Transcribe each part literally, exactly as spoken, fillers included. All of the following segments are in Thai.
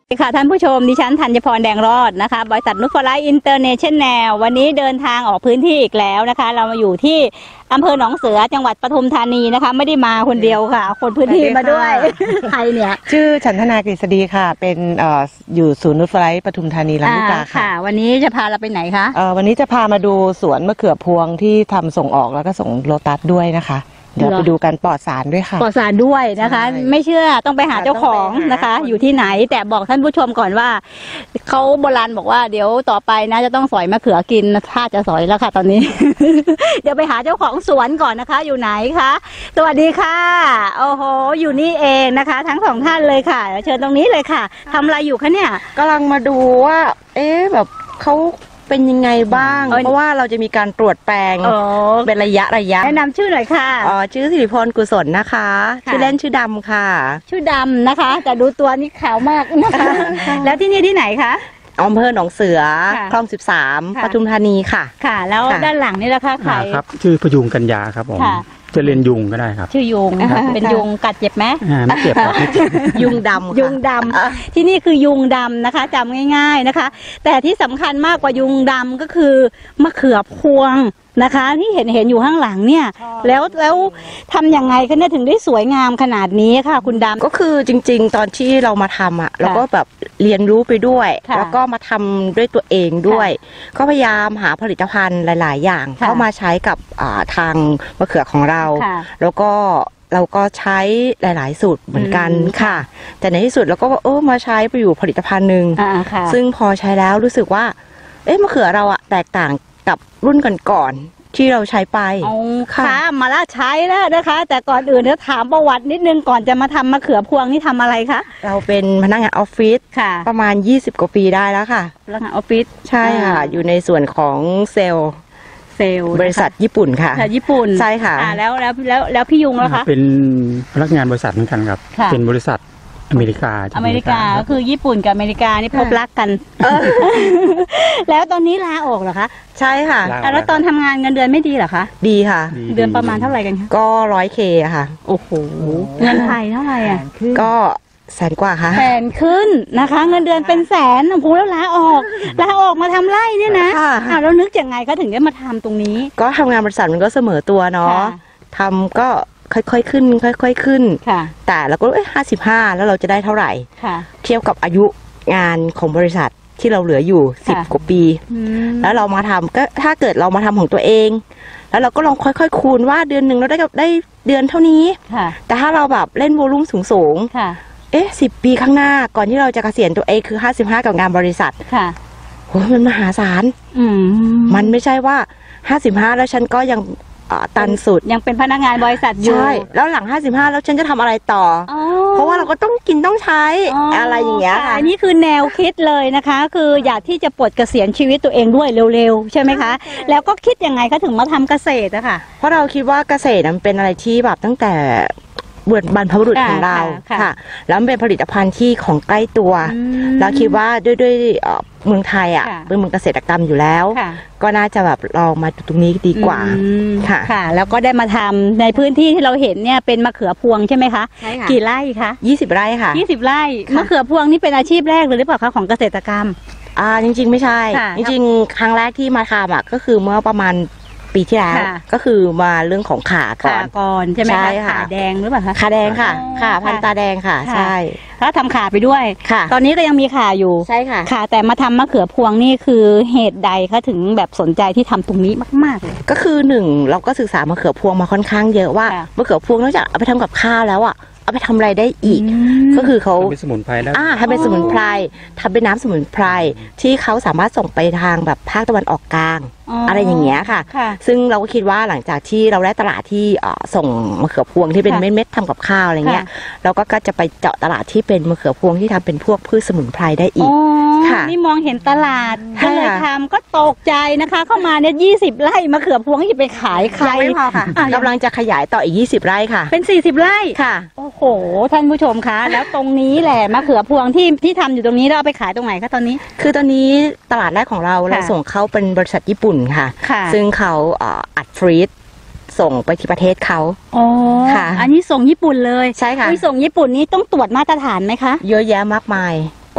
ค่ะท่านผู้ชมดิฉันธัญพรแดงรอดนะคะบริษัทนุชฟลายอินเตอร์เนชั่นแนลวันนี้เดินทางออกพื้นที่อีกแล้วนะคะเรามาอยู่ที่อำเภอหนองเสือจังหวัดปทุมธานีนะคะไม่ได้มาคนเดียวค่ะคนพื้นที่มาด้วยใครเนี่ยชื่อฉันธนากฤษฎีค่ะเป็นเอ่ออยู่ศูนย์นุชฟลายปทุมธานีลำลูกกาค่ะวันนี้จะพาเราไปไหนคะเอ่อวันนี้จะพามาดูสวนมะเขือพวงที่ทำส่งออกแล้วก็ส่งโลตัสด้วยนะคะเดี๋ยวไปดูกันปลอดสารด้วยค่ะปลอดสารด้วยนะคะไม่เชื่อต้องไปหาเจ้าของนะคะอยู่ที่ไหนแต่บอกท่านผู้ชมก่อนว่าเขาโบราณบอกว่าเดี๋ยวต่อไปนะจะต้องสอยมะเขือกินถ้าจะสอยแล้วค่ะตอนนี้ เดี๋ยวไปหาเจ้าของสวนก่อนนะคะอยู่ไหนคะสวัสดีค่ะโอ้โหอยู่นี่เองนะคะทั้งสองท่านเลยค่ะเชิญตรงนี้เลยค่ะทำอะไรอยู่คะเนี่ยกำลังมาดูว่าเอ๊ะแบบเขาเป็นยังไงบ้างเพราะว่าเราจะมีการตรวจแปลงเป็นระยะระยะแนะนำชื่อหน่อยค่ะอ๋อชื่อสิริพรกุศลนะคะชื่อเล่นชื่อดำค่ะชื่อดำนะคะแต่ดูตัวนี้ขาวมากนะคะแล้วที่นี่ที่ไหนคะอำเภอหนองเสือคลองสิบสามปทุมธานีค่ะค่ะแล้วด้านหลังนี่ล่ะคะใครครับชื่อพยุงกัญญาครับผมจะเรียนยุงก็ได้ครับชื่อยุงเป็นยุงกัดเจ็บไหมไม่เจ็บครับไม่เจ็บยุงดำยุงดำที่นี่คือยุงดำนะคะจำง่ายๆนะคะแต่ที่สำคัญมากกว่ายุงดำก็คือมะเขือพวงนะคะที่เห็นเห็นอยู่ข้างหลังเนี่ยแล้วแล้วทำยังไงคะเนี่ยถึงได้สวยงามขนาดนี้ค่ะคุณดำก็คือจริงๆตอนที่เรามาทำอ่ะเราก็แบบเรียนรู้ไปด้วยแล้วก็มาทำด้วยตัวเองด้วยก็พยายามหาผลิตภัณฑ์หลายๆอย่างเข้ามาใช้กับทางมะเขือของเราแล้วก็เราก็ใช้หลายๆสูตรเหมือนกันค่ะแต่ในที่สุดเราก็เออมาใช้ไปอยู่ผลิตภัณฑ์หนึ่งซึ่งพอใช้แล้วรู้สึกว่าเอ๊ะมะเขือเราอะแตกต่างกับรุ่นก่อนๆที่เราใช้ไปค่ะมาละใช้แล้วนะคะแต่ก่อนอื่นเดี๋ยวถามประวัตินิดนึงก่อนจะมาทำมะเขือพวงนี่ทำอะไรคะเราเป็นพนักงานออฟฟิศประมาณยี่สิบกว่าปีได้แล้วค่ะพนักงานออฟฟิศใช่ค่ะอยู่ในส่วนของเซลล์บริษัทญี่ปุ่นค่ะญี่ปุ่นใช่ค่ะแล้วแล้วแล้วแล้วพี่ยุงแล้วคะเป็นพนักงานบริษัทเหมือนกันครับเป็นบริษัทอเมริกาอเมริกาก็คือญี่ปุ่นกับอเมริกานี่พบรักกันแล้วตอนนี้ลาออกเหรอคะใช่ค่ะแล้วตอนทำงานเงินเดือนไม่ดีเหรอคะดีค่ะเดือนประมาณเท่าไหร่กันคะก็ร้อยเคค่ะโอ้โหเงินไทยเท่าไหร่อ่ะก็แสนกว่าค่ะแสนขึ้นนะคะเงินเดือนเป็นแสนโอ้โหแล้วลาออกลาออกมาทำไร่เนี่ยนะอ่าแล้วนึกยังไงคะถึงได้มาทำตรงนี้ก็ทำงานบริษัทมันก็เสมอตัวเนาะทำก็ค่อยๆขึ้นค่อยๆขึ้นแต่เราก็เอ้ยห้าสิบห้าแล้วเราจะได้เท่าไหร่เทียบกับอายุงานของบริษัทที่เราเหลืออยู่สิบกว่าปีแล้วเรามาทำก็ถ้าเกิดเรามาทำของตัวเองแล้วเราก็ลองค่อยๆคูณว่าเดือนหนึ่งเราได้ได้เดือนเท่านี้แต่ถ้าเราแบบเล่นโวลุ่มสูงๆเอ๊ะสิบปีข้างหน้าก่อนที่เราจะเกษียณตัวเองคือห้าสิบห้ากับงานบริษัทโหมันมหาศาลมันไม่ใช่ว่าห้าสิบห้าแล้วฉันก็ยังตันสุดยังเป็นพนักงานบริษัทอยู่ใช่แล้วหลังห้าสิบห้าแล้วฉันจะทำอะไรต่อเพราะว่าเราก็ต้องกินต้องใช้อะไรอย่างเงี้ยค่ะอันนี้คือแนวคิดเลยนะคะคืออยากที่จะปลดเกษียณชีวิตตัวเองด้วยเร็วๆใช่ไหมคะแล้วก็คิดยังไงคะถึงมาทำเกษตรอะค่ะเพราะเราคิดว่าเกษตรมันเป็นอะไรที่แบบตั้งแต่บรรพบุรุษของเราค่ะแล้วมันเป็นผลิตภัณฑ์ที่ของใกล้ตัวเราคิดว่าด้วยด้วยเมืองไทยอ่ะเป็นเมืองเกษตรกรรมอยู่แล้วก็น่าจะแบบลองมาตรงนี้ดีกว่าค่ะค่ะแล้วก็ได้มาทำในพื้นที่ที่เราเห็นเนี่ยเป็นมะเขือพวงใช่ไหมคะกี่ไร่คะยี่สิบไร่ค่ะยี่สิบไร่มะเขือพวงนี่เป็นอาชีพแรกเลยหรือเปล่าคะของเกษตรกรรมอ่าจริงๆไม่ใช่จริงๆครั้งแรกที่มาทำอ่ะก็คือเมื่อประมาณปีที่แล้วก็คือมาเรื่องของขาก่อนขาก่อนใช่ไหมคะขาแดงหรือเปล่าคะขาแดงค่ะขาพันตาแดงค่ะใช่แล้วทำขาไปด้วยตอนนี้ก็ยังมีขาอยู่ใช่ค่ะขาแต่มาทำมะเขือพวงนี่คือเหตุใดคะถึงแบบสนใจที่ทำตรงนี้มากๆเลยก็คือหนึ่งเราก็ศึกษามะเขือพวงมาค่อนข้างเยอะว่ามะเขือพวงนอกจากเอาไปทำกับข้าวแล้วอ่ะเอาไปทำอะไรได้อีกก็คือเขาเป็นสมุนไพรแล้วอ่าทำเป็นสมุนไพรทำเป็นน้ำสมุนไพรที่เขาสามารถส่งไปทางแบบภาคตะวันออกกลางอะไรอย่างเงี้ยค่ะซึ่งเราก็คิดว่าหลังจากที่เราได้ตลาดที่ส่งมะเขือพวงที่เป็นเม็ดๆทำกับข้าวอะไรเงี้ยเราก็จะไปเจาะตลาดที่เป็นมะเขือพวงที่ทำเป็นพวกพืชสมุนไพรได้อีกค่ะนี่มองเห็นตลาดก็เลยทำก็ตกใจนะคะเข้ามาเนี่ยยี่สิบไร่มะเขือพวงที่ไปขายใครไม่พอค่ะกำลังจะขยายต่ออีกยี่สิบไร่ค่ะเป็นสี่สิบไร่ค่ะโอ้โหท่านผู้ชมคะแล้วตรงนี้แหละมะเขือพวงที่ที่ทำอยู่ตรงนี้เราเอาไปขายตรงไหนคะตอนนี้คือตอนนี้ตลาดแรกของเราเราส่งเขาเป็นบริษัทญี่ปุ่นค่ะซึ่งเขาอัดฟรีซส่งไปที่ประเทศเขาอ๋อค่ะอันนี้ส่งญี่ปุ่นเลยใช่ค่ะที่ส่งญี่ปุ่นนี้ต้องตรวจมาตรฐานไหมคะเยอะแยะมากมาย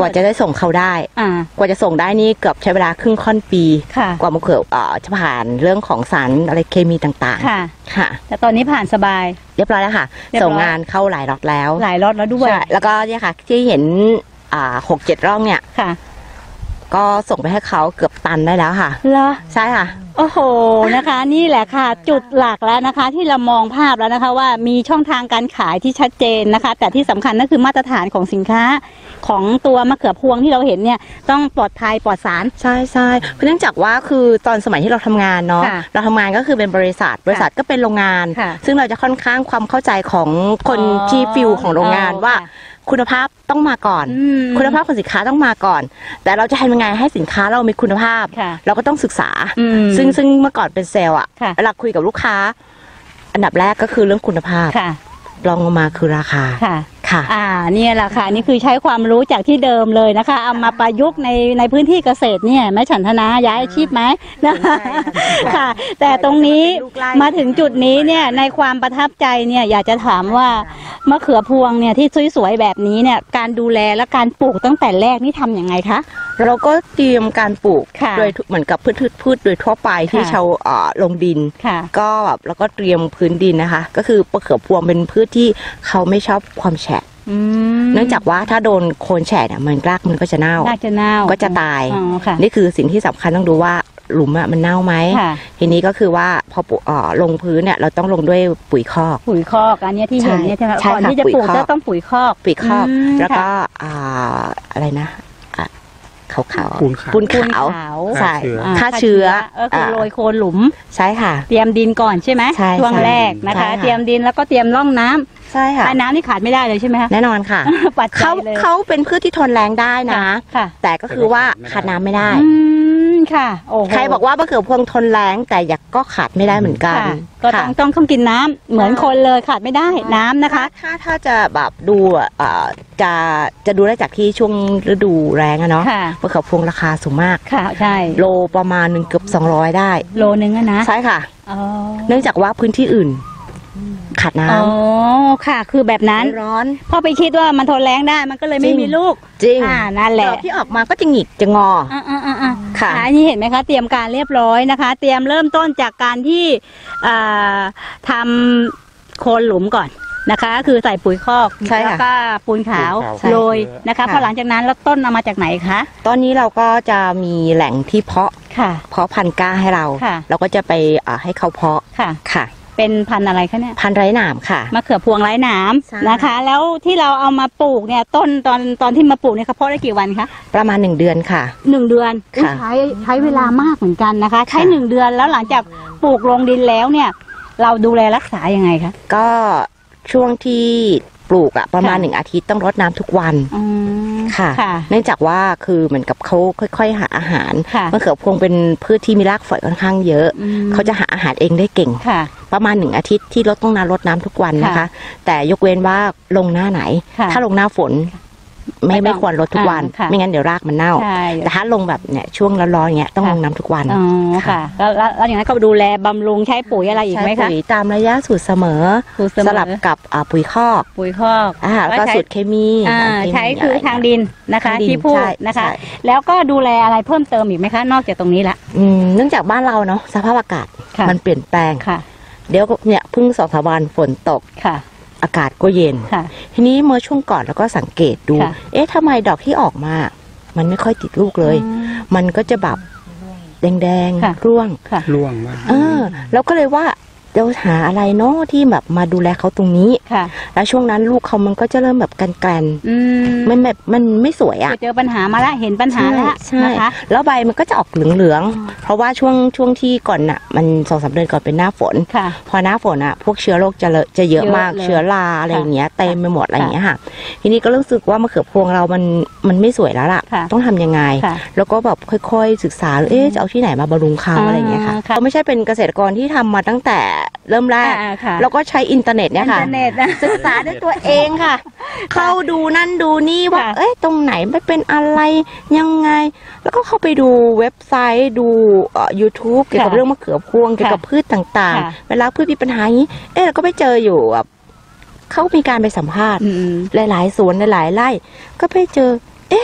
กว่าจะได้ส่งเขาได้กว่าจะส่งได้นี่เกือบใช้เวลาครึ่งค่อนปีกว่ามะเขือเอ่อจะผ่านเรื่องของสารอะไรเคมีต่างๆค่ะค่ะแต่ตอนนี้ผ่านสบายเรียบร้อยแล้วค่ะส่งงานเข้าหลายล็อตแล้วหลายล็อตแล้วด้วยแล้วก็เนี่ยค่ะที่เห็นอ่าหกเจ็ดร่องเนี่ยค่ะก็ส่งไปให้เขาเกือบตันได้แล้วค่ะเหรอใช่ค่ะโอ้โหนะคะนี่แหละค่ะจุดหลักแล้วนะคะที่เรามองภาพแล้วนะคะว่ามีช่องทางการขายที่ชัดเจนนะคะแต่ที่สำคัญก็คือมาตรฐานของสินค้าของตัวมะเขือพวงที่เราเห็นเนี่ยต้องปลอดภัยปลอดสารใช่ใช่เพราะเนื่องจากว่าคือตอนสมัยที่เราทำงานเนาะเราทำงานก็คือเป็นบริษัทบริษัทก็เป็นโรงงานซึ่งเราจะค่อนข้างความเข้าใจของคนที่ฟิลของโรงงานว่าคุณภาพต้องมาก่อนคุณภาพของสินค้าต้องมาก่อนแต่เราจะทำยังไงให้สินค้าเรามีคุณภาพเราก็ต้องศึกษาซึ่งซึ่งเมื่อก่อนเป็นเซลล์อ่ะเวลาคุยกับลูกค้าอันดับแรกก็คือเรื่องคุณภาพรองลงมาคือราคาค่ะอ่าเนี่ยแหละค่ะนี่คือใช้ความรู้จากที่เดิมเลยนะคะเอามาประยุกต์ในในพื้นที่เกษตรเนี่ยแม่ฉันทนาย้ายอาชีพไหมนะคะค่ะแต่ตรงนี้มาถึงจุดนี้เนี่ยในความประทับใจเนี่ยอยากจะถามว่ามะเขือพวงเนี่ยที่สวยๆแบบนี้เนี่ยการดูแลและการปลูกตั้งแต่แรกนี่ทำยังไงคะเราก็เตรียมการปลูกโดยเหมือนกับพืชพืชโดยทั่วไปที่ชาวลงดินก็แบบแล้วก็เตรียมพื้นดินนะคะก็คือมะเขือพวงเป็นพืชที่เขาไม่ชอบความแฉะเนื่องจากว่าถ้าโดนโคนแฉะเนี่ยมันรากมันก็จะเน่ารากจะเน่าก็จะตายนี่คือสิ่งที่สำคัญต้องดูว่าหลุมอะมันเน่าไหมทีนี้ก็คือว่าพอลงพื้นเนี่ยเราต้องลงด้วยปุ๋ยคอกปุ๋ยคอกอันนี้ที่เห็นเนี่ยใช่ไหมก่อนที่จะปลูกจะต้องปุ๋ยคอกปุ๋ยคอกแล้วก็อะไรนะขาวขาวปูนขาวปูนขาวใช่ฆ่าเชื้อก็คือโรยโคนหลุมใช่ค่ะเตรียมดินก่อนใช่ไหมช่วงแรกนะคะเตรียมดินแล้วก็เตรียมร่องน้ำใช่ค่ะน้ำนี่ขาดไม่ได้เลยใช่ไหมคะแน่นอนค่ะเขาเขาเป็นพืชที่ทนแรงได้นะแต่ก็คือว่าขาดน้ำไม่ได้ค่ะใครบอกว่ามะเขือพวงทนแรงแต่อยากก็ขาดไม่ได้เหมือนกันก็ต้องต้องต้องกินน้ำเหมือนคนเลยขาดไม่ได้น้ำนะคะถ้าถ้าจะแบบดูอ่าจะจะดูได้จากที่ช่วงฤดูแรงอะเนาะมะเขือพวงราคาสูงมากค่ะใช่โลประมาณหนึ่งเกือบสองร้อยได้โลนึงอะนะใช่ค่ะเนื่องจากว่าพื้นที่อื่นขาดน้ำอ๋อค่ะคือแบบนั้นร้อนพอไปคิดว่ามันทนแรงได้มันก็เลยไม่มีลูกจริงอ่านั่นแหละดอกที่ออกมาก็จะหงิกจะงออ่าอ่าอ่าค่ะอันนี้เห็นไหมคะเตรียมการเรียบร้อยนะคะเตรียมเริ่มต้นจากการที่อ่าทำโคนหลุมก่อนนะคะคือใส่ปุ๋ยคอกแล้วก็ปูนขาวโรยนะคะพอหลังจากนั้นแล้วต้นเอามาจากไหนคะตอนนี้เราก็จะมีแหล่งที่เพาะเพาะพันธุ์กล้าให้เราเราก็จะไปให้เขาเพาะค่ะเป็นพันธุ์อะไรคะเนี่ยพันธุ์ไร้หนามค่ะมะเขือพวงไร้หนามนะคะแล้วที่เราเอามาปลูกเนี่ยต้นตอนตอนที่มาปลูกเนี่ยเขาเพาะได้กี่วันคะประมาณหนึ่งเดือนค่ะหนึ่งเดือนใช้ใช้เวลามากเหมือนกันนะคะใช้หนึ่งเดือนแล้วหลังจากปลูกลงดินแล้วเนี่ยเราดูแลรักษายังไงคะก็ช่วงที่ปลูกอะประมาณหนึ่งอาทิตย์ต้องรดน้ำทุกวันค่ะเนื่องจากว่าคือเหมือนกับเขาค่อยๆหาอาหารมะเขือพวงเป็นพืชที่มีรากฝอยค่อนข้างเยอะเขาจะหาอาหารเองได้เก่งประมาณหนึ่งอาทิตย์ที่รดต้องน้ำรดน้ำทุกวันนะคะแต่ยกเว้นว่าลงหน้าไหนถ้าลงหน้าฝนไม่ไม่ควรลดทุกวันไม่งั้นเดี๋ยวรากมันเน่าแต่ถ้าลงแบบเนี่ยช่วงร้อนๆเงี้ยต้องลงน้ำทุกวันอ๋อค่ะแล้วแล้วอย่างนั้นก็ดูแลบำรุงใช้ปุ๋ยอะไรอีกไหมคะใช้ปุ๋ยตามระยะสูตรเสมอสลับกับปุ๋ยคอกปุ๋ยคอกอ่าแล้วก็สูตรเคมีใช้คือทางดินนะคะที่พูดนะคะแล้วก็ดูแลอะไรเพิ่มเติมอีกไหมคะนอกจากตรงนี้ละอืมเนื่องจากบ้านเราเนาะสภาพอากาศมันเปลี่ยนแปลงค่ะเดี๋ยวเนี่ยเพิ่งสองสามวันฝนตกค่ะอากาศก็เย็นทีนี้เมื่อช่วงก่อนแล้วก็สังเกตดูเอ๊ะทำไมดอกที่ออกมามันไม่ค่อยติดลูกเลยมันก็จะแบบแดงๆร่วงร่วงมากเออแล้วก็เลยว่าเราหาอะไรเนาะที่แบบมาดูแลเขาตรงนี้แล้วช่วงนั้นลูกเขามันก็จะเริ่มแบบกันกันมันแบบมันไม่สวยอ่ะเจอปัญหามาละเห็นปัญหาแล้วนะคะแล้วใบมันก็จะออกเหลืองๆเพราะว่าช่วงช่วงที่ก่อนน่ะมันสองสามเดือนก่อนเป็นหน้าฝนพอหน้าฝนอ่ะพวกเชื้อโรคจะจะเยอะมากเชื้อราอะไรอย่างเงี้ยเต็มไปหมดอะไรอย่างเงี้ยค่ะทีนี้ก็รู้สึกว่ามะเขือพวงเรามันมันไม่สวยแล้วล่ะต้องทำยังไงแล้วก็แบบค่อยๆศึกษาเอ๊ะจะเอาที่ไหนมาบำรุงเขาอะไรอย่างเงี้ยค่ะเขาไม่ใช่เป็นเกษตรกรที่ทำมาตั้งแต่เริ่มแรกแล้วก็ใช้อินเทอร์เน็ตเนี่ยค่ะศึกษาด้วยตัวเองค่ะเข้าดูนั่นดูนี่ว่าเอ๊ะตรงไหนไม่เป็นอะไรยังไงแล้วก็เข้าไปดูเว็บไซต์ดูเอ่อ ยูทูบ เกี่ยวกับเรื่องมะเขือพวงเกี่ยวกับพืชต่างๆเวลาพืชมีปัญหาอย่างนี้เอ๊ะเราก็ไปเจออยู่แบบเขามีการไปสัมภาษณ์หลายๆสวนหลายๆไร่ก็ไปเจอเอ๊ะ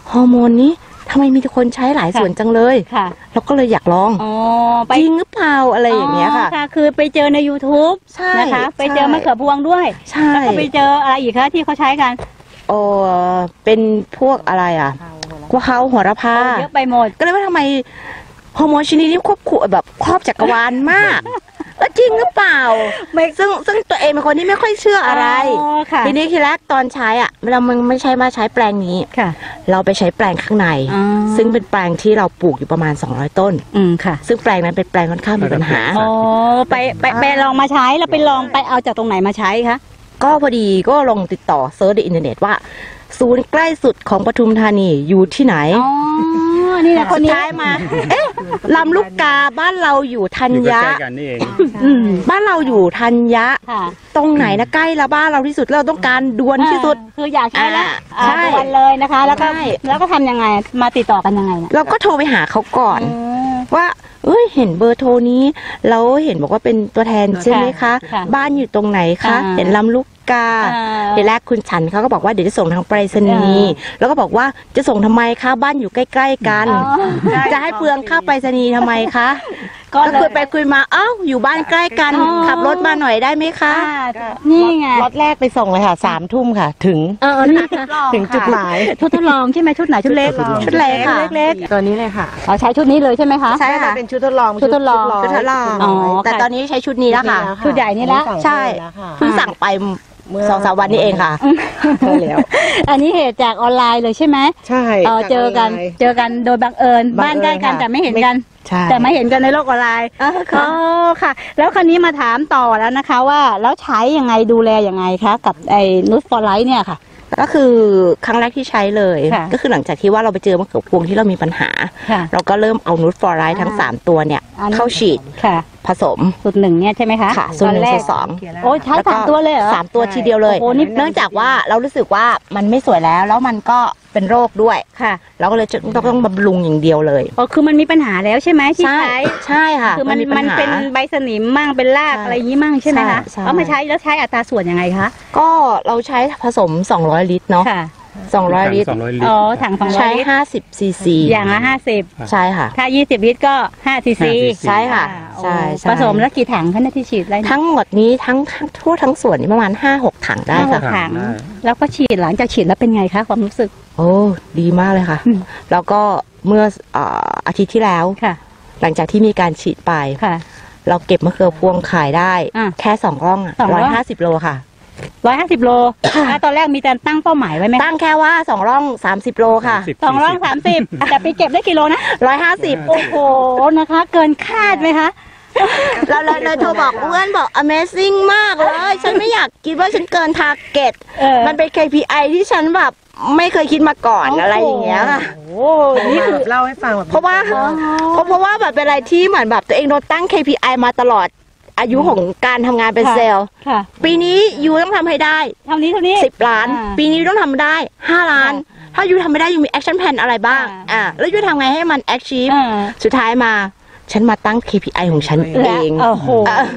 ฮอร์โมนนี้ทำไมมีคนใช้หลายส่วนจังเลยเราก็เลยอยากลองจริงหรือเปล่าอะไรอย่างเงี้ยค่ะคือไปเจอใน YouTube นะคะไปเจอมะเขือพวงด้วยแล้วก็ไปเจออะไรอีกคะที่เขาใช้กันโอ้เป็นพวกอะไรอ่ะกวาเขาหัวระพาเยอะไปหมดก็เลยว่าทำไมฮอร์โมนชนิดนี้ควบคุมแบบครอบจักรวาลมากแล้วจริงหรือเปล่าซึ่งซึ่งตัวเองเป็นคนที่ไม่ค่อยเชื่ออะไรทีนี้ทีแรกตอนใช้อ่ะเรามันไม่ใช่มาใช้แปลงนี้เราไปใช้แปลงข้างในซึ่งเป็นแปลงที่เราปลูกอยู่ประมาณสองร้อยต้นซึ่งแปลงนั้นเป็นแปลงค่อนข้างมีปัญหาอ๋อไปไปไปลองมาใช้แล้วไปลองไปเอาจากตรงไหนมาใช้คะก็พอดีก็ลองติดต่อเซิร์ชในอินเทอร์เน็ตว่าศูนย์ใกล้สุดของปทุมธานีอยู่ที่ไหนอ๋อนี่แหละคนนี้ท้ายมาเอ๊ะลำลูกกาบ้านเราอยู่ธัญญะบ้านเราอยู่ธัญญะตรงไหนนะใกล้ละบ้านเราที่สุดเราต้องการด่วนที่สุดคืออยากใช้แล้วด่วนเลยนะคะแล้วก็แล้วก็ทำยังไงมาติดต่อกันยังไงเราก็โทรไปหาเขาก่อนว่าเอ้ยเห็นเบอร์โทรนี้แล้วเห็นบอกว่าเป็นตัวแทนใช่ไหมคะบ้านอยู่ตรงไหนคะเห็นลำลูกกาทีแรกคุณฉันเขาก็บอกว่าเดี๋ยวจะส่งทางไปรษณีย์แล้วก็บอกว่าจะส่งทำไมคะบ้านอยู่ใกล้ๆกันจะให้เปลืองค่าไปรษณีย์ทำไมคะก็คุยไปคุยมาเอ้าอยู่บ้านใกล้กันขับรถมาหน่อยได้ไหมคะนี่ไงรถแรกไปส่งเลยค่ะสามทุ่มค่ะถึงถึงจุดหมายชุดทดลองใช่ไหมชุดไหนชุดเล็กชุดเล็กค่ะเล็กตัวนี้เลยค่ะเราใช้ชุดนี้เลยใช่ไหมคะใช่ค่ะเป็นชุดทดลองชุดทดลองชุดทดลองแต่ตอนนี้ใช้ชุดนี้แล้วค่ะชุดใหญ่นี่แล้วใช่เพิ่งสั่งไปสองสามวันนี้เองค่ะใช่แล้วอันนี้เหตุจากออนไลน์เลยใช่ไหมใช่เจอกันเจอกันโดยบังเอิญบ้านใกล้กันแต่ไม่เห็นกันแต่ไม่เห็นกันในโลกออนไลน์อ๋อค่ะแล้วคราวนี้มาถามต่อแล้วนะคะว่าแล้วใช้ยังไงดูแลยังไงคะกับไอ้นูตฟอร์ไลท์เนี่ยค่ะก็คือครั้งแรกที่ใช้เลยก็คือหลังจากที่ว่าเราไปเจอมะเขือพวงที่เรามีปัญหาเราก็เริ่มเอานูตฟอร์ไลท์ทั้งสามตัวเนี่ยเข้าฉีดผสมสูตรหนึ่งเนี่ยใช่ไหมคะค่ะสูตรหนึ่งสูตรสองโอ้ใช้สามตัวเลยเหรอสามตัวทีเดียวเลยเนื่องจากว่าเรารู้สึกว่ามันไม่สวยแล้วแล้วมันก็เป็นโรคด้วยค่ะเราก็เลยจะต้องบำรุงอย่างเดียวเลยอ๋อคือมันมีปัญหาแล้วใช่ไหมที่ใช้ใช่ค่ะคือมันมันเป็นใบสนิมมั่งเป็นรากอะไรอย่างนี้มั่งใช่ไหมคะเอามาใช้แล้วใช้อัตราส่วนยังไงคะก็เราใช้ผสมสองร้อยลิตรเนาะสองร้อยลิตรอ๋อถังสองร้อยใช้ห้าสิบซีซีอย่างละห้าสิบใช่ค่ะถ้ายี่สิบลิตรก็ห้าซีซีใช่ค่ะใช่ผสมแล้วกี่ถังคะที่ฉีดอะไรทั้งหมดนี้ทั้งทั่วทั้งส่วนนี้ประมาณห้าหกถังได้ค่ะถังแล้วก็ฉีดหลังจากฉีดแล้วเป็นไงคะความรู้สึกโอ้ดีมากเลยค่ะแล้วก็เมื่ออาทิตย์ที่แล้วหลังจากที่มีการฉีดไปเราเก็บมะเขือพวงขายได้แค่สองร่องร้อยห้าสิบโลค่ะร้อยห้าสิบโลตอนแรกมีการตั้งเป้าหมายไว้ไหมตั้งแค่ว่าสองร่องสามสิบโลค่ะสองร่องสามสิบแต่ไปเก็บได้กี่โลนะร้อยห้าสิบโอ้โหนะคะเกินคาดไหมคะเราเลยเลยโทรบอกเพื่อนบอก Amazing มากเลยฉันไม่อยากคิดว่าฉันเกินทาร์เก็ตมันเป็น เค พี ไอ ที่ฉันแบบไม่เคยคิดมาก่อนอะไรอย่างเงี้ยค่ะโอ้นี่คือเล่าให้ฟังแบบเพราะว่าเพราะเพราะว่าแบบเป็นอะไรที่เหมือนแบบตัวเองโดนตั้ง เค พี ไอ มาตลอดอายุของการทำงานเป็นเซลล์ปีนี้ยูต้องทำให้ได้เท่านี้เท่านี้สิบล้านปีนี้ต้องทำได้ห้าล้านถ้ายูทำไม่ได้ยูมีแอคชั่นแพลนอะไรบ้างอ่าแล้วยูทำไงให้มันแอคชีฟสุดท้ายมาฉันมาตั้ง เค พี ไอ ของฉันเองโอ้โห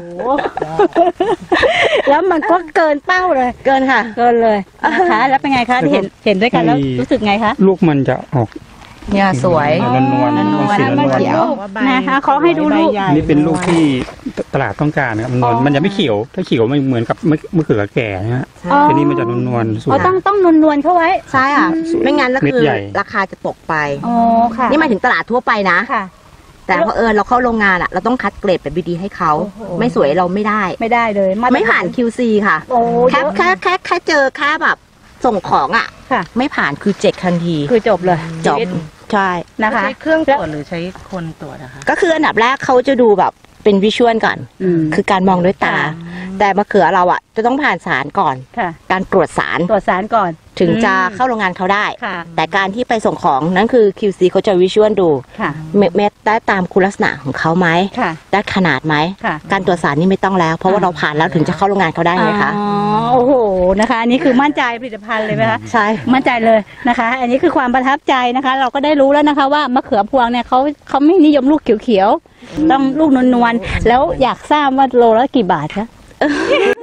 แล้วมันก็เกินเป้าเลยเกินค่ะเกินเลยนะคะแล้วเป็นไงคะที่เห็นเห็นด้วยกันแล้วรู้สึกไงคะลูกมันจะออกเนี่ยสวยนวลนวลนวลสีนวลนะคะเขาให้ดูลูกนี่เป็นลูกที่ตลาดต้องการนะครับมันมันจะไม่เขียวถ้าเขียวมันเหมือนกับมะเขือแก่นะฮะทีนี้มันจะนวลนวลสวยต้องต้องนวลนวลเข้าไว้ใช่อ่ะไม่งั้นแล้วคือราคาจะตกไปอ๋อค่ะนี่หมายถึงตลาดทั่วไปนะแต่พอเออเราเข้าโรงงานอ่ะเราต้องคัดเกรดแบบดีๆให้เขาไม่สวยเราไม่ได้ไม่ได้เลยไม่ผ่าน คิว ซี ค่ะแค่แค่แค่แค่เจอแค่แบบส่งของอ่ะไม่ผ่านคือเจ็ดทันทีคือจบเลยจบใช่นะคะใช้เครื่องตรวจหรือใช้คนตรวจนะคะก็คืออันดับแรกเขาจะดูแบบเป็นวิชวลก่อนคือการมองด้วยตาแต่มะเขือเราอ่ะจะต้องผ่านสารก่อนการตรวจสารตรวจสารก่อนถึงจะเข้าโรงงานเขาได้แต่การที่ไปส่งของนั่นคือ คิว ซี เขาจะวิชวลดูเม็ดได้ตามคุณลักษณะของเขาไหมได้ขนาดไหมการตรวจสารนี่ไม่ต้องแล้วเพราะว่าเราผ่านแล้วถึงจะเข้าโรงงานเขาได้ไหมคะอ๋อโอ้โหนะคะอันนี้คือมั่นใจผลิตภัณฑ์เลยไหมคะใช่มั่นใจเลยนะคะอันนี้คือความประทับใจนะคะเราก็ได้รู้แล้วนะคะว่ามะเขือพวงเนี่ยเขาเขาไม่นิยมลูกเขียวๆต้องลูกนวลๆแล้วอยากทราบว่าโลละกี่บาทคะ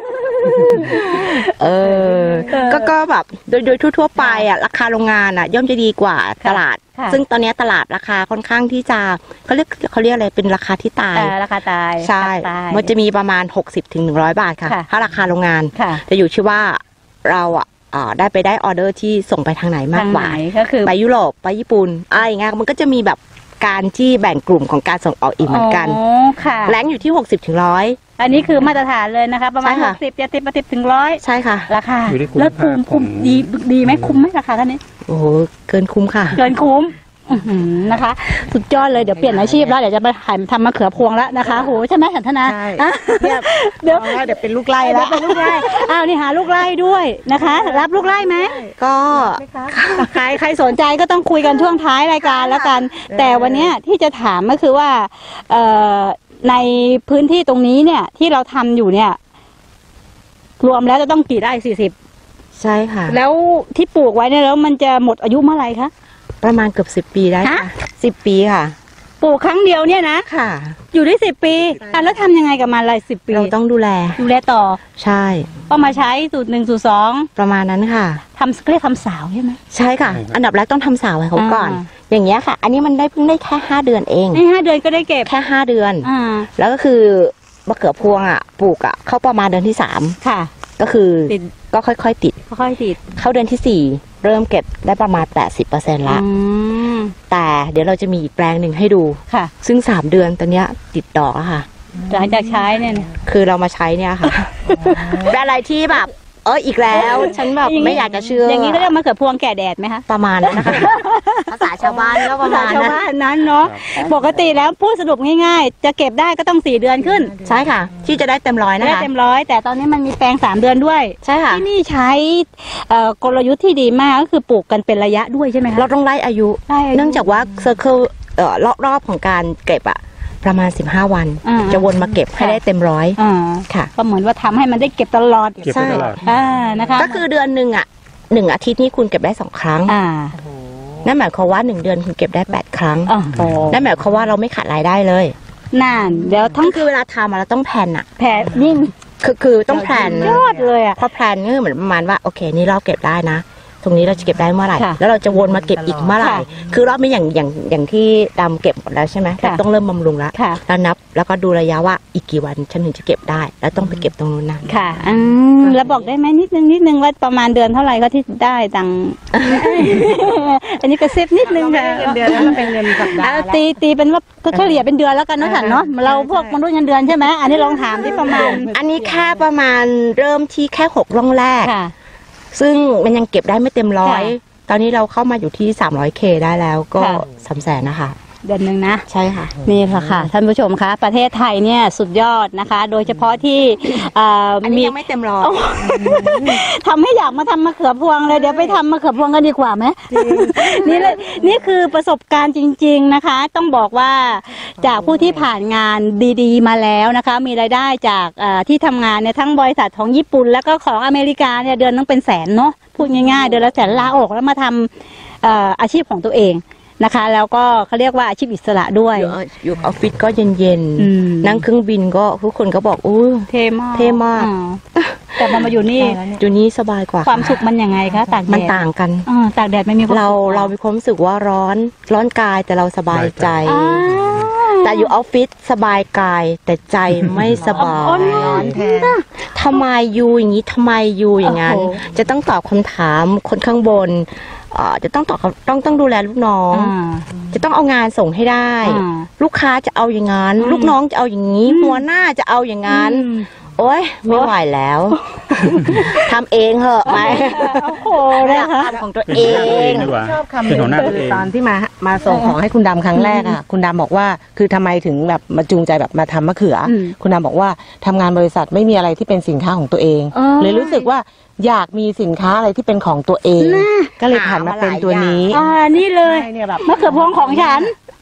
เออก็ก็แบบโดยโดยทั่วๆไปอ่ะราคาโรงงานอ่ะย่อมจะดีกว่าตลาด ซึ่งตอนนี้ตลาดราคาค่อนข้างที่จะเขาเรียกเขาเรียกอะไรเป็นราคาที่ตายราคาตายใช่มันจะมีประมาณ หกสิบถึงหนึ่งร้อย บาทค่ะถ้าราคาโรงงานจะอยู่ที่ว่าเราอ่ะได้ไปได้ออเดอร์ที่ส่งไปทางไหนมากกว่าก็คือไปยุโรปไปญี่ปุ่นอะไรอย่างเงี้ยมันก็จะมีแบบการที่แบ่งกลุ่มของการส่งออกอีกเหมือนกันแรงอยู่ที่ หกสิบถึงหนึ่งร้อยอันนี้คือมาตรฐานเลยนะคะประมาณหกสิบเจ็ดสิบ แปดสิบถึงหนึ่งร้อยใช่ค่ะราคาแล้วคุ้มคุ้มดีดีไหมคุ้มไหมราคาเท่านี้โอ้โหเกินคุ้มค่ะเกินคุ้มนะคะสุดยอดเลยเดี๋ยวเปลี่ยนอาชีพแล้วเดี๋ยวจะมาหันทำมะเขือพวงแล้วนะคะโหใช่ไหมสันทนาเดี๋ยวเดี๋ยวเป็นลูกไล่แล้วเป็นลูกไล่อ้าวนี่หาลูกไล่ด้วยนะคะรับลูกไล่ไหมก็ใครใครสนใจก็ต้องคุยกันช่วงท้ายรายการแล้วกันแต่วันนี้ที่จะถามก็คือว่าในพื้นที่ตรงนี้เนี่ยที่เราทำอยู่เนี่ยรวมแล้วจะต้องกี่ไร่สี่สิบใช่ค่ะแล้วที่ปลูกไว้เนี่ยแล้วมันจะหมดอายุเมื่อไหร่คะประมาณเกือบสิบปีได้ค่ะสิบปีค่ะปลูกครั้งเดียวเนี่ยนะค่ะอยู่ได้สิบปีแล้วทำยังไงกับมันอะไรสิบปีเราต้องดูแลดูแลต่อใช่ก็มาใช้สูตรหนึ่งสูตรสองประมาณนั้นค่ะทำเรียกทำสาวใช่ไหมใช่ค่ะอันดับแรกต้องทำสาวให้เขาก่อนอย่างเงี้ยค่ะอันนี้มันได้เพิ่งได้แค่ห้าเดือนเองในห้าเดือนก็ได้เก็บแค่ห้าเดือนแล้วก็คือมะเขือพวงอ่ะปลูกอ่ะเข้าประมาณเดือนที่สามค่ะก็คือก็ค่อยๆติดค่อยๆติดเข้าเดือนที่สี่เริ่มเก็บได้ประมาณ แปดสิบเปอร์เซ็นต์ ละแต่เดี๋ยวเราจะมีอีกแปลงหนึ่งให้ดูค่ะซึ่งสามเดือนตอนเนี้ยติดดอกอะค่ะหลังจากใช้เนี่ยคือเรามาใช้เนี่ยค่ะเป็นอะไรที่แบบเอออีกแล้วฉันแบบไม่อยากจะเชื่ออย่างนี้ก็เรียกมะเขือพวงแก่แดดไหมคะประมาณนั้นนะคะภาษาชาวบ้านก็ประมาณชาวบ้านนั้นเนาะปกติแล้วพูดสรุปง่ายๆจะเก็บได้ก็ต้องสี่เดือนขึ้นใช่ค่ะที่จะได้เต็มร้อยนะคะได้เต็มร้อยแต่ตอนนี้มันมีแปลงสามเดือนด้วยใช่ค่ะที่นี่ใช้กลยุทธ์ที่ดีมากก็คือปลูกกันเป็นระยะด้วยใช่ไหมคะเราต้องไล่อายุเนื่องจากว่าเซอร์เคิลรอบๆของการเก็บอะประมาณสิบห้าวันจะวนมาเก็บให้ได้เต็มร้อยค่ะก็เหมือนว่าทำให้มันได้เก็บตลอดใช่นะคะก็คือเดือนหนึ่งอ่ะหนึ่งอาทิตย์นี้คุณเก็บได้สองครั้งนั่นหมายความว่าหนึ่งเดือนคุณเก็บได้แปดครั้งนั่นหมายความว่าเราไม่ขาดรายได้เลยนั่นเดี๋ยวทั้งคือเวลาทำเราต้องแผนอะแผนยิ่งคือคือต้องแผนยอดเลยอ่ะพอแผนก็เหมือนประมาณว่าโอเคนี่เราเก็บได้นะตรงนี้เราจะเก็บได้เมื่อไหร่แล้วเราจะวนมาเก็บอีกเมื่อไหร่คือรอบนี้อย่างอย่างอย่างที่ดำเก็บหมดแล้วใช่ไหมเราต้องเริ่มบำรุงแล้วแล้วนับแล้วก็ดูระยะว่าอีกกี่วันฉันถึงจะเก็บได้แล้วต้องไปเก็บตรงนู้นนะค่ะอืมแล้วบอกได้ไหมนิดนึงนิดนึงว่าประมาณเดือนเท่าไหร่ก็ที่ได้ตังอันนี้ก็เซฟนิดนึงค่ะเดือนแล้วเป็นเงินสัปดาห์ตีตีเป็นว่าก็เฉลี่ยเป็นเดือนแล้วกันนะฉันเนาะเราพวกมนุษย์เงินเดือนใช่ไหมอันนี้ลองถามที่ประมาณอันนี้แค่ประมาณเริ่มที่แค่หกร่องแรกซึ่งมันยังเก็บได้ไม่เต็มร้อยตอนนี้เราเข้ามาอยู่ที่ สามร้อยเค ได้แล้วก็สามแสนนะคะเดือนหนึ่งนะใช่ค่ะนี่แหละค่ะท่านผู้ชมคะประเทศไทยเนี่ยสุดยอดนะคะโดยเฉพาะที่อันนี้ยังไม่เต็มร้อยทำให้อยากมาทำมะเขือพวงเลยเดี๋ยวไปทำมะเขือพวงกันดีกว่าไหมนี่เลยนี่คือประสบการณ์จริงๆนะคะต้องบอกว่าจากผู้ที่ผ่านงานดีๆมาแล้วนะคะมีรายได้จากที่ทำงานเนี่ยทั้งบริษัทของญี่ปุ่นแล้วก็ของอเมริกาเนี่ยเดือนนึงเป็นแสนเนาะพูดง่ายๆเดือนละแสนลาออกแล้วมาทำอาชีพของตัวเองนะคะแล้วก็เขาเรียกว่าอาชีพอิสระด้วยอยู่ออฟฟิศก็เย็นๆนั่งเครื่องบินก็ทุกคนก็บอกอู้เท่มากเท่มากแต่พอมาอยู่นี่อยู่นี่สบายกว่าความสุขมันยังไงคะตากแดดมันต่างกันตากแดดไม่มีเราเรามีความรู้สึกว่าร้อนร้อนกายแต่เราสบายใจแต่อยู่ออฟฟิศสบายกายแต่ใจไม่สบายทำไมอยู่อย่างนี้ทำไมอยู่อย่างนั้นจะต้องตอบคำถามคนข้างบนจะต้องตอบต้องต้องดูแลลูกน้องจะต้องเอางานส่งให้ได้ลูกค้าจะเอาอย่างนั้นลูกน้องจะเอาอย่างนี้หัวหน้าจะเอาอย่างนั้นโอ๊ยไม่ไหวแล้วทำเองเหอะไหมโอ้โหนะคะทำของตัวเองชอบคำนี้คือตอนที่มามาส่งของให้คุณดำครั้งแรกอ่ะคุณดำบอกว่าคือทำไมถึงแบบมาจูงใจแบบมาทำมะเขือคุณดำบอกว่าทำงานบริษัทไม่มีอะไรที่เป็นสินค้าของตัวเองเลยรู้สึกว่าอยากมีสินค้าอะไรที่เป็นของตัวเองก็เลยผ่านมาเป็นตัวนี้อ่านี่เลยมะเขือพวงของฉัน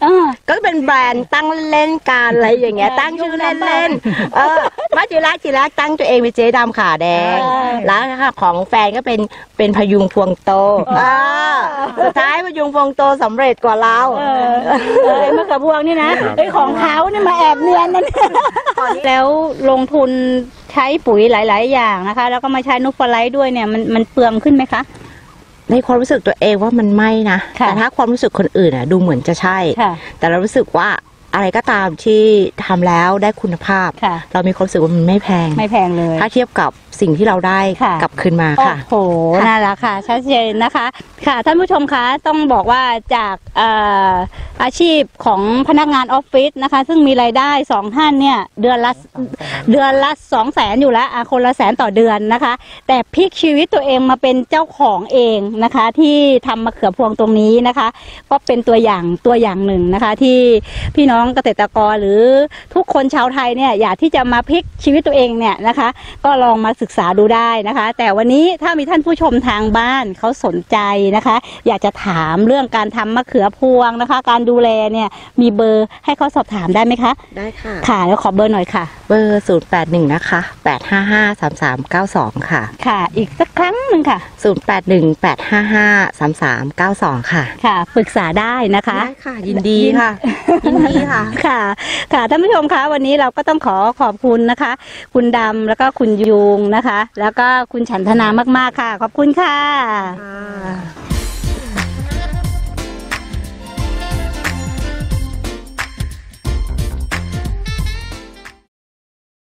เออก็เป็นแบรนด์ตั้งเล่นๆการอะไรอย่างเงี้ยแบรนด์ตั้งชื่อเล่นๆเออมาจิรักจิรักตั้งตัวเองเป็นเจ๊ดำขาแดงเออแล้วค่ะของแฟนก็เป็นเป็นพยุงพวงโตอ่าสุดท้ายพยุงพวงโตสำเร็จกว่าเราเออเออไอ้มะเขือพวงนี่นะครับ ไอ้ของเขาเนี่ยมาแอบเนียนนั่นแล้วลงทุนใช้ปุ๋ยหลาย ๆ อย่างนะคะ แล้วก็มาใช้นูตฟลายด้วยเนี่ยมันมันเปลืองขึ้นไหมคะในความรู้สึกตัวเองว่ามันไม่นะค่ะแต่ถ้าความรู้สึกคนอื่นอ่ะดูเหมือนจะใช่ค่ะแต่เรารู้สึกว่าอะไรก็ตามที่ทำแล้วได้คุณภาพค่ะเรามีความรู้สึกว่ามันไม่แพงไม่แพงเลยถ้าเทียบกับสิ่งที่เราได้ค่ะกลับคืนมาโอ้ค่ะโหน่ารักค่ะชัดเจนนะคะ ค่ะท่านผู้ชมคะต้องบอกว่าจากเอ่ออาชีพของพนักงานออฟฟิศนะคะ ซึ่งมีรายได้สองท่านเนี่ยเดือนละเดือนละสองแสนอยู่แล้วอ่ะคนละแสนต่อเดือนนะคะ แต่พลิกชีวิตตัวเองมาเป็นเจ้าของเองนะคะ ที่ทำมะเขือพวงตรงนี้นะคะ ก็เป็นตัวอย่างตัวอย่างหนึ่งนะคะ ที่พี่น้องเกษตรกรหรือทุกคนชาวไทยเนี่ยอยากที่จะมาพลิกชีวิตตัวเองเนี่ยนะคะ ก็ลองมาศึกษาดูได้นะคะ แต่วันนี้ถ้ามีท่านผู้ชมทางบ้านเขาสนใจนะคะ อยากจะถามเรื่องการทำมะเขือพวงนะคะ การดูแลเนี่ยมีเบอร์ให้เขาสอบถามได้ไหมคะได้ค่ะค่ะแล้วขอเบอร์หน่อยค่ะเบอร์ศูนย์แปดหนึ่งนะคะแปดห้าห้าสามสามเก้าสองค่ะค่ะ อีกสักครั้งหนึ่งค่ะศูนย์แปดหนึ่งแปดห้าห้าสามสามเก้าสองค่ะค่ะปรึกษาได้นะคะได้ค่ะ ยินดีค่ะ ยินดีค่ะค่ะ ค่ะท่านผู้ชมคะวันนี้เราก็ต้องขอขอบคุณนะคะ คุณดำแล้วก็คุณยุงนะคะ แล้วก็คุณฉันทนามากๆค่ะ ขอบคุณค่ะค่ะ